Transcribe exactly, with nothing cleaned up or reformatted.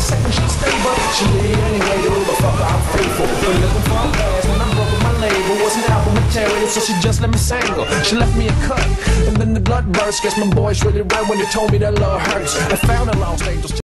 second she'd stay, but she leave anyway, dude, but fuck her, I'm faithful. But looking for a pass when I broke with my label, wasn't album material, so she just let me single. She left me a cut, and then the blood burst. Guess my boys really right when they told me that love hurts. I found a lost angels.